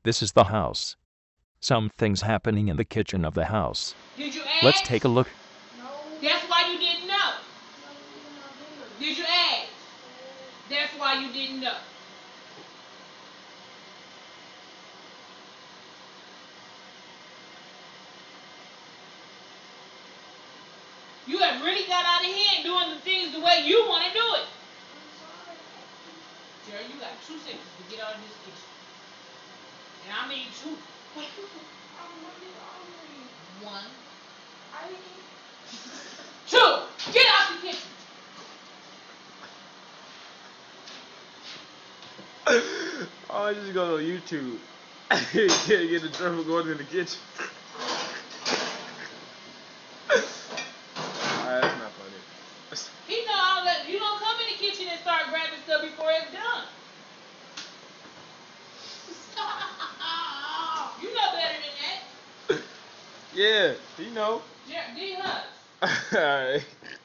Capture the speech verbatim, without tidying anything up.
This is the house. Some things happening in the kitchen of the house. Did you Let's ask? take a look. No. That's why you didn't know. Did you ask? That's why you didn't know. You have really got out of hand doing the things the way you want to do it. Jerry, you got two seconds to get out of this kitchen. And I mean two. One. Two. Get out the kitchen. Oh, I just go to YouTube. You can't get in trouble going in the kitchen. Alright, that's not funny. He know I'll let you don't come in the kitchen and start grabbing stuff before it's done. You know better than that. Yeah, you know. Yeah, D Hush. Alright.